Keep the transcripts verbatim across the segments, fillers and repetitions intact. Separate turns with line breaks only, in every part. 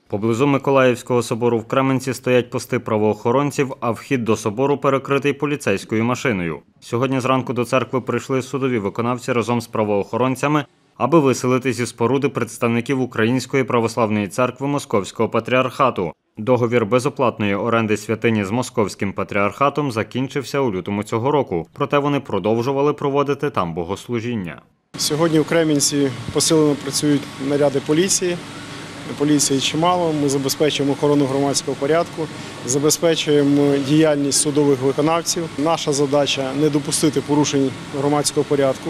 Поблизу Миколаївського собору в Кременці стоять пости правоохоронців, а вхід до собору перекритий поліцейською машиною. Сьогодні зранку до церкви прийшли судові виконавці разом з правоохоронцями, аби виселити зі споруди представників Української православної церкви Московського патріархату. Договір безоплатної оренди святині з Московським патріархатом закінчився у лютому цього року, проте вони продовжували проводити там богослужіння.
Сьогодні в Кременці посилено працюють наряди поліції. Поліції чимало, ми забезпечуємо охорону громадського порядку, забезпечуємо діяльність судових виконавців. Наша задача – не допустити порушень громадського порядку.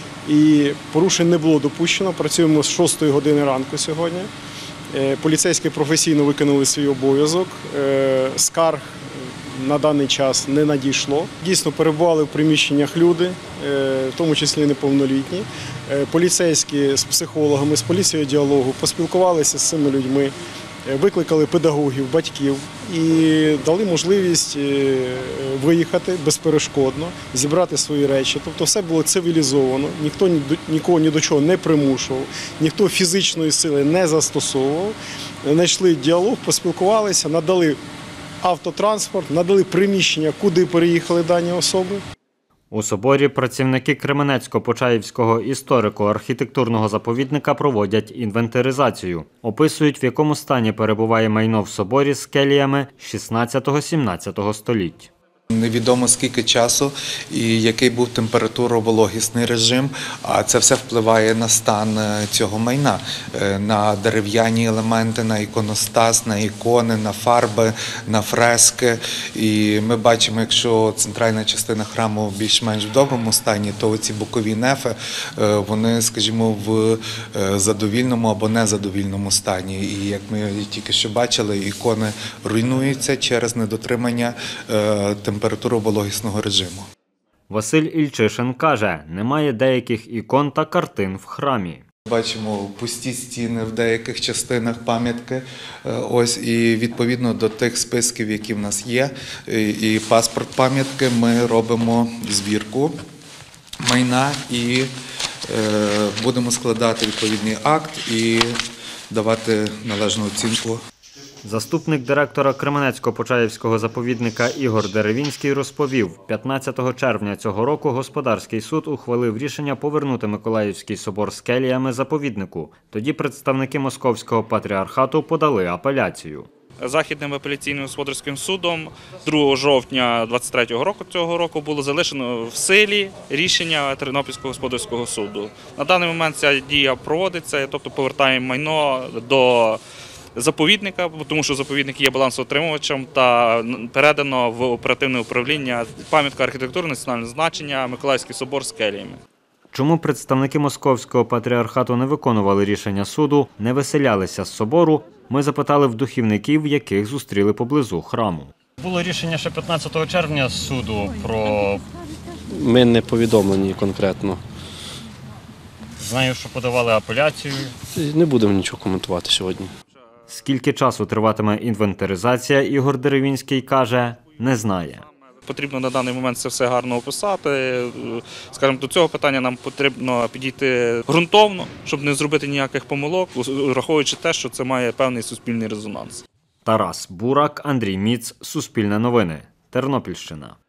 І порушень не було допущено, працюємо з шостої години ранку сьогодні. Поліцейські професійно виконали свій обов'язок, скарг на даний час не надійшло. Дійсно, перебували в приміщеннях люди, в тому числі неповнолітні. Поліцейські з психологами, з поліцією діалогу поспілкувалися з цими людьми, викликали педагогів, батьків і дали можливість виїхати безперешкодно, зібрати свої речі. Тобто все було цивілізовано, ніхто нікого ні до чого не примушував, ніхто фізичної сили не застосовував. Знайшли діалог, поспілкувалися, надали автотранспорт, надали приміщення, куди переїхали дані особи.
У соборі працівники Кременецько-Почаївського історико-архітектурного заповідника проводять інвентаризацію. Описують, в якому стані перебуває майно в соборі з келіями шістнадцятого-сімнадцятого століть.
Невідомо скільки часу і який був температуро-вологісний режим, а це все впливає на стан цього майна, на дерев'яні елементи, на іконостас, на ікони, на фарби, на фрески. І ми бачимо, якщо центральна частина храму більш-менш в доброму стані, то ці бокові нефи, вони, скажімо, в задовільному або незадовільному стані. І як ми тільки що бачили, ікони руйнуються через недотримання температури. температуро-вологісного режиму.
Василь Ільчишин каже, немає деяких ікон та картин в храмі.
Бачимо пусті стіни в деяких частинах пам'ятки. Ось, і відповідно до тих списків, які в нас є, і паспорт пам'ятки, ми робимо звірку майна і будемо складати відповідний акт і давати належну оцінку.
Заступник директора Кременецько-Почаївського заповідника Ігор Деревінський розповів, п'ятнадцятого червня цього року Господарський суд ухвалив рішення повернути Миколаївський собор з келіями заповіднику. Тоді представники Московського патріархату подали апеляцію.
Західним апеляційним господарським судом другого жовтня двадцять третього року цього року було залишено в силі рішення Тернопільського господарського суду. На даний момент ця дія проводиться, тобто повертаємо майно до заповідника, тому що заповідник є балансоутримувачем, та передано в оперативне управління пам'ятка архітектури національного значення Миколаївський собор з келіями.
Чому представники Московського патріархату не виконували рішення суду, не виселялися з собору, ми запитали в духівників, яких зустріли поблизу храму.
Було рішення ще п'ятнадцятого червня суду про...
Ми не повідомлені конкретно.
Знаю, що подавали апеляцію.
Не будемо нічого коментувати сьогодні.
Скільки часу триватиме інвентаризація, Ігор Деревінський каже, не знає.
Потрібно на даний момент це все гарно описати. Скажімо, до цього питання нам потрібно підійти ґрунтовно, щоб не зробити ніяких помилок, враховуючи те, що це має певний суспільний резонанс.
Тарас Бурак, Андрій Міц, Суспільне новини, Тернопільщина.